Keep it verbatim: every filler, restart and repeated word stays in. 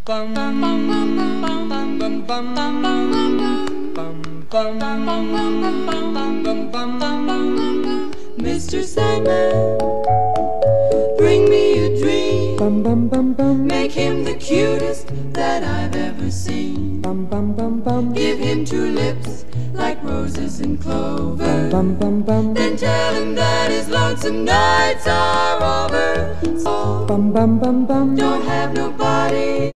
bum bum bum bum bum bum bum bum bum bum. Mister Sandman, bring me a dream. Bum bum bum bum. Make him the cutest that I've ever seen. Bum bum bum bum. Give him two lips like roses and clover. Bum bum bum. Then tell him that his lonesome nights are over. So Bum bum bum bum. don't have nobody.